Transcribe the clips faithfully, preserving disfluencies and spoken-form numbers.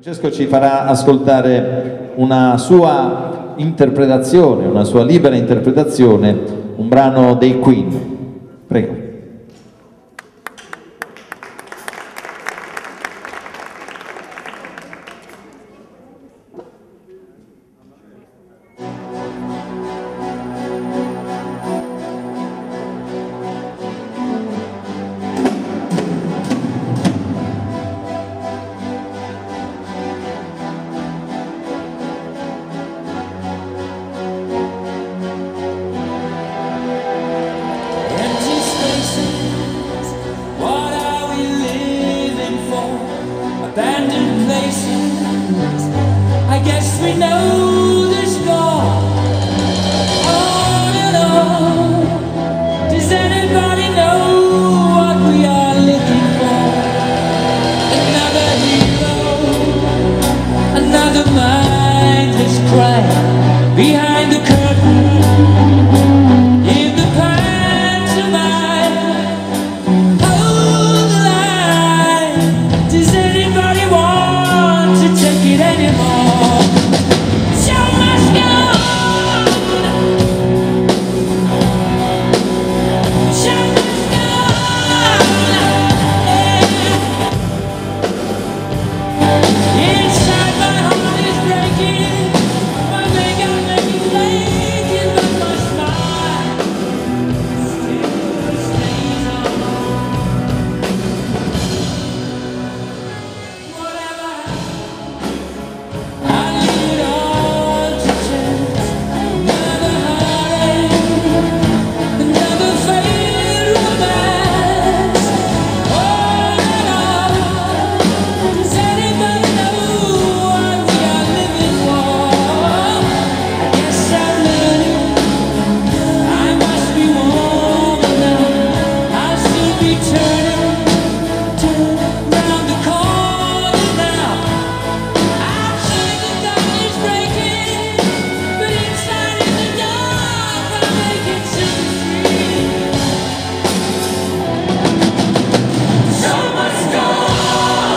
Francesco ci farà ascoltare una sua interpretazione, una sua libera interpretazione, un brano dei Queen. Prego. Abandoned places, I guess we know the score. On and on, does anybody know what we are looking for? Another hero, another mindless crime behind the curtain, in the pantomime. Hold the line, does anybody want to take it anymore? Show must go on. Show must go on. Inside my heart is breaking, my makeup makes me flaking, but my smile still stays on. Whatever, I leave it all to chance. Another heartache, another failed romance. On and on, does anybody know what we are living for? I guess I'm learning, I must be warmer now. I'll soon be turning, turning round the corner now. Outside the dawn is breaking, but inside in the dark I make it so free. So much go on.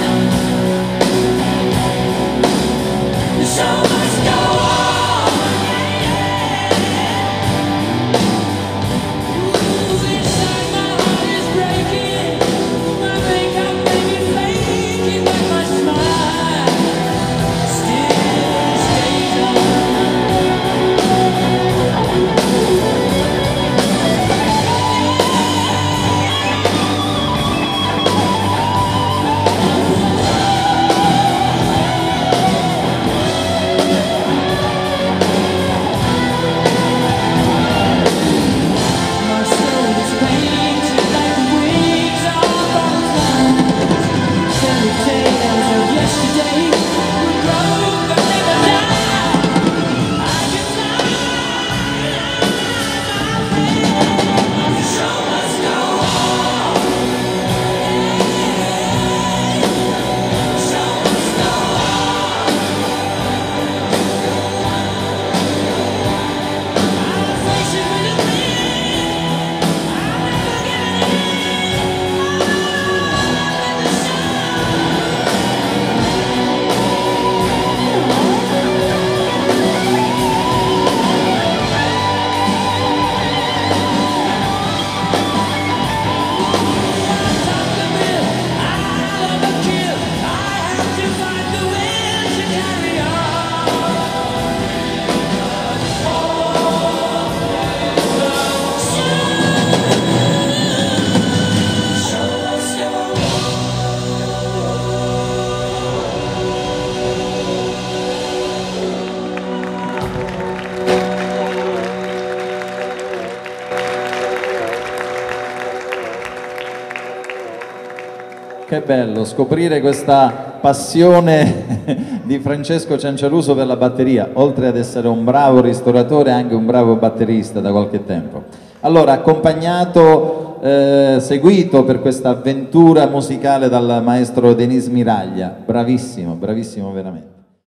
So much go on. Ooh, inside my heart is breaking, my makeup may be flaking, but my smile still stays on. My soul is painted like the wings of butterflies. Fairy tales of yesterday will grow but never die. I can fly. So much go on. So much go on. I'll face it with a grin. I'll never give in. Let the top the bill, I'll overkill. I have to find the will to carry on. Show us your Che bello scoprire questa passione di Francesco Cianciaruso per la batteria, oltre ad essere un bravo ristoratore, anche un bravo batterista da qualche tempo. Allora, accompagnato, eh, seguito per questa avventura musicale dal maestro Denis Miraglia, bravissimo, bravissimo veramente.